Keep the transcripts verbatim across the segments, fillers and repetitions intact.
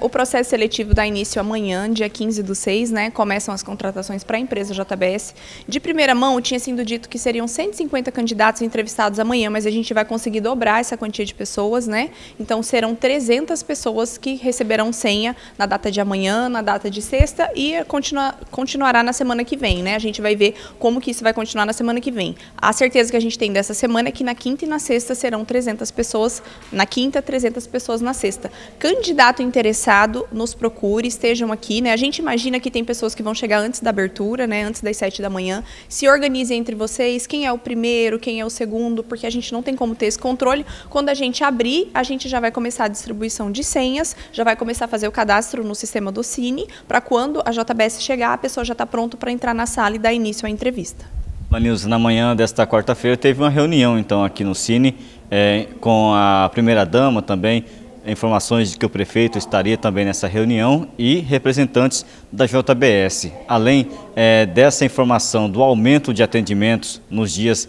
o processo seletivo dá início amanhã, dia quinze do seis, né? Começam as contratações para a empresa J B S. De primeira mão, tinha sido dito que seriam cento e cinquenta candidatos entrevistados amanhã, mas a gente vai conseguir dobrar essa quantia de pessoas, né? Então, serão trezentas pessoas que receberão senha na data de amanhã, na data de sexta e continua, continuará na semana que vem, né? A gente vai ver como que isso vai continuar na semana que vem. A certeza que a gente tem dessa semana é que na quinta e na sexta serão trezentas pessoas, na quinta, trezentas pessoas na sexta. Candidato interessado, nos procure, estejam aqui, né? A gente imagina que tem pessoas que vão chegar antes da abertura, né? Antes das sete da manhã. Se organizem entre vocês, quem é o primeiro, quem é o segundo, porque a gente não tem como ter esse controle. Quando a gente abrir, a gente já vai começar a distribuição de senhas, já vai começar a fazer o cadastro no sistema do Cine, para quando a J B S chegar, a pessoa já está pronta para entrar na sala e dar início à entrevista. Vanilza, na manhã desta quarta-feira teve uma reunião então aqui no Cine é, com a primeira-dama também, informações de que o prefeito estaria também nessa reunião e representantes da J B S. Além é, dessa informação do aumento de atendimentos nos dias,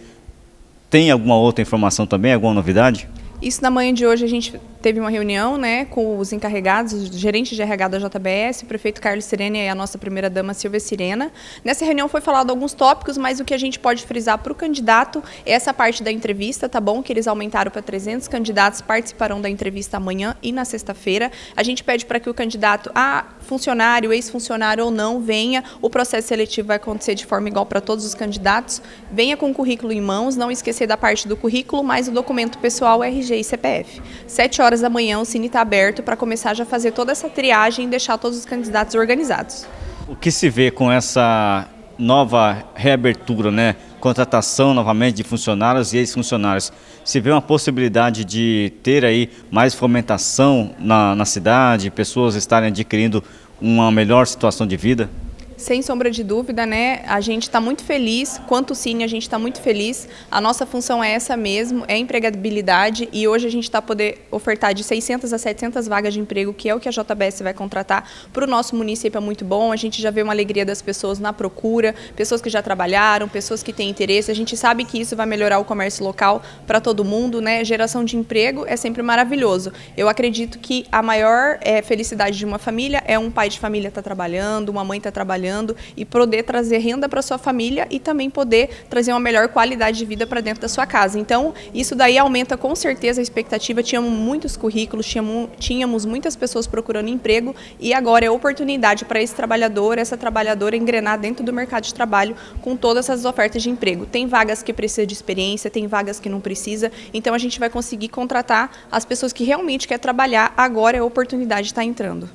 tem alguma outra informação também, alguma novidade? Isso na manhã de hoje a gente teve uma reunião, né, com os encarregados, os gerentes de R H da J B S, o prefeito Carlos Sirene e a nossa primeira-dama Silvia Sirena. Nessa reunião foi falado alguns tópicos, mas o que a gente pode frisar para o candidato é essa parte da entrevista, tá bom? Que eles aumentaram para trezentos candidatos, participarão da entrevista amanhã e na sexta-feira. A gente pede para que o candidato, ah, funcionário, ex-funcionário ou não, venha. O processo seletivo vai acontecer de forma igual para todos os candidatos. Venha com o currículo em mãos, não esquecer da parte do currículo, mas o documento pessoal, R G e C P F. Sete horas da manhã o Cine está aberto para começar já a fazer toda essa triagem e deixar todos os candidatos organizados. O que se vê com essa nova reabertura, né? Contratação novamente de funcionários e ex-funcionários, se vê uma possibilidade de ter aí mais fomentação na, na cidade, pessoas estarem adquirindo uma melhor situação de vida? Sem sombra de dúvida, né? A gente está muito feliz, quanto o Cine a gente está muito feliz, a nossa função é essa mesmo, é empregabilidade e hoje a gente está poder ofertar de seiscentas a setecentas vagas de emprego, que é o que a J B S vai contratar para o nosso município, é muito bom, a gente já vê uma alegria das pessoas na procura, pessoas que já trabalharam, pessoas que têm interesse, a gente sabe que isso vai melhorar o comércio local para todo mundo, né? Geração de emprego é sempre maravilhoso. Eu acredito que a maior é, felicidade de uma família é um pai de família estar tá trabalhando, uma mãe estar tá trabalhando, e poder trazer renda para sua família e também poder trazer uma melhor qualidade de vida para dentro da sua casa. Então, isso daí aumenta com certeza a expectativa. Tínhamos muitos currículos, tínhamos, tínhamos muitas pessoas procurando emprego e agora é oportunidade para esse trabalhador, essa trabalhadora engrenar dentro do mercado de trabalho com todas essas ofertas de emprego. Tem vagas que precisa de experiência, tem vagas que não precisa, então a gente vai conseguir contratar as pessoas que realmente querem trabalhar, agora é a oportunidade de estar entrando.